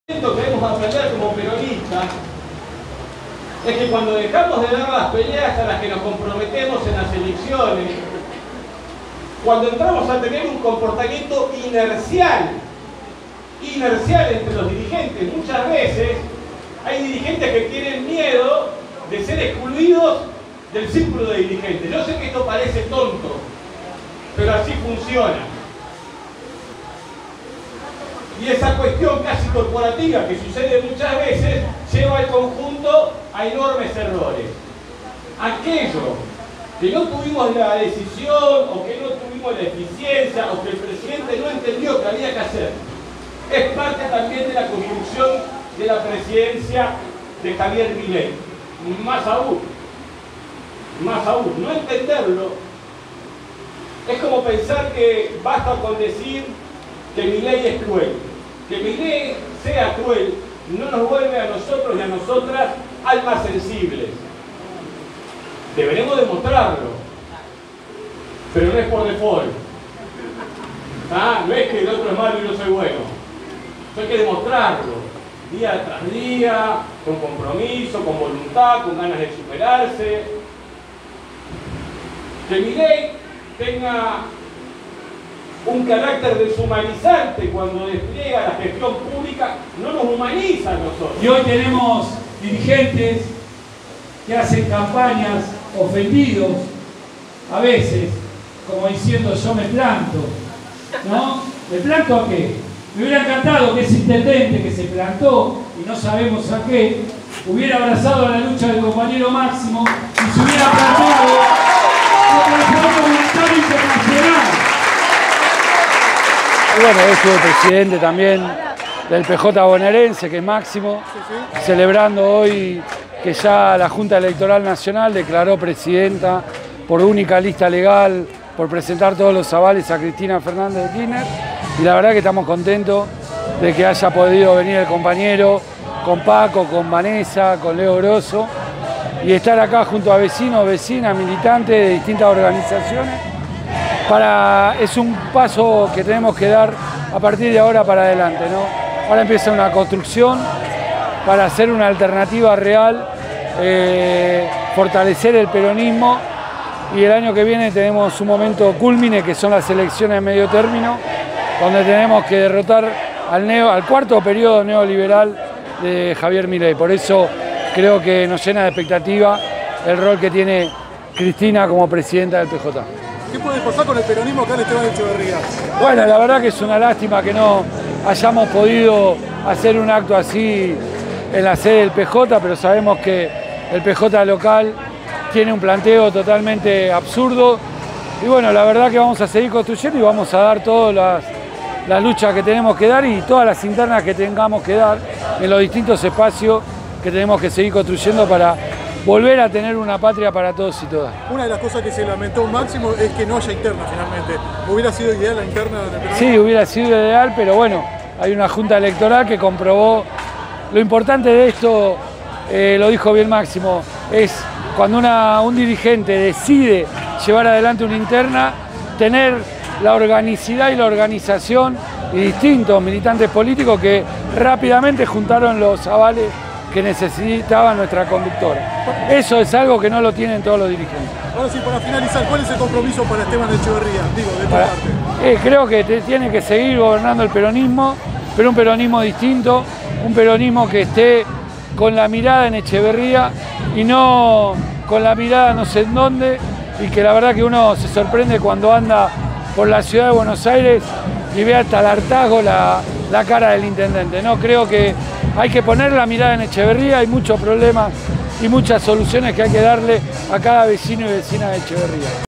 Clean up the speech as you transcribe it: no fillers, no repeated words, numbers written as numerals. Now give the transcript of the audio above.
Lo que debemos aprender como peronistas es que cuando dejamos de dar las peleas a las que nos comprometemos en las elecciones, cuando entramos a tener un comportamiento inercial entre los dirigentes, muchas veces hay dirigentes que tienen miedo de ser excluidos del círculo de dirigentes. Yo sé que esto parece tonto, pero así funciona. Y esa cuestión casi corporativa que sucede muchas veces lleva al conjunto a enormes errores. Aquello que no tuvimos la decisión o que no tuvimos la eficiencia o que el presidente no entendió que había que hacer, es parte también de la construcción de la presidencia de Javier Milei. Más aún, no entenderlo es como pensar que basta con decir que Milei es cruel. Que Milei sea cruel no nos vuelve a nosotros y a nosotras almas sensibles. Deberemos demostrarlo, pero no es por default. No es que el otro es malo y yo soy bueno. Hay que demostrarlo, día tras día, con compromiso, con voluntad, con ganas de superarse. Que Milei tenga un carácter deshumanizante cuando despliega la gestión pública, no nos humaniza a nosotros. Y hoy tenemos dirigentes que hacen campañas ofendidos, a veces, como diciendo yo me planto, ¿no? ¿Me planto a qué? Me hubiera encantado que ese intendente que se plantó, y no sabemos a qué, hubiera abrazado a la lucha del compañero Máximo y se hubiera plantado contra el Fondo Monetario Internacional. Y bueno, estuvo el presidente también del PJ bonaerense, que es Máximo, celebrando hoy que ya la Junta Electoral Nacional declaró presidenta por única lista legal, por presentar todos los avales a Cristina Fernández de Kirchner. Y la verdad que estamos contentos de que haya podido venir el compañero con Paco, con Vanessa, con Leo Grosso, y estar acá junto a vecinos, vecinas, militantes de distintas organizaciones. Es un paso que tenemos que dar a partir de ahora para adelante, ¿no? Ahora empieza una construcción para hacer una alternativa real, fortalecer el peronismo, y el año que viene tenemos un momento cúlmine que son las elecciones de medio término, donde tenemos que derrotar al cuarto periodo neoliberal de Javier Milei. Por eso creo que nos llena de expectativa el rol que tiene Cristina como presidenta del PJ. ¿Qué puede pasar con el peronismo acá en Esteban Echeverría? Bueno, la verdad que es una lástima que no hayamos podido hacer un acto así en la sede del PJ, pero sabemos que el PJ local tiene un planteo totalmente absurdo. Y bueno, la verdad que vamos a seguir construyendo y vamos a dar todas las luchas que tenemos que dar y todas las internas que tengamos que dar en los distintos espacios que tenemos que seguir construyendo para volver a tener una patria para todos y todas. Una de las cosas que se lamentó Máximo es que no haya interna finalmente. ¿Hubiera sido ideal la interna del peronismo? Sí, hubiera sido ideal, pero bueno, hay una junta electoral que comprobó. Lo importante de esto, lo dijo bien Máximo, es cuando un dirigente decide llevar adelante una interna, tener la organicidad y la organización y distintos militantes políticos que rápidamente juntaron los avales que necesitaba nuestra conductora. Eso es algo que no lo tienen todos los dirigentes. Ahora sí, para finalizar, ¿cuál es el compromiso para Esteban Echeverría? Digo, de tu parte. Creo que tiene que seguir gobernando el peronismo, pero un peronismo distinto, un peronismo que esté con la mirada en Echeverría y no con la mirada no sé en dónde, y que la verdad que uno se sorprende cuando anda por la ciudad de Buenos Aires y ve hasta el hartazgo la cara del intendente. No, creo que hay que poner la mirada en Echeverría, hay muchos problemas y muchas soluciones que hay que darle a cada vecino y vecina de Echeverría.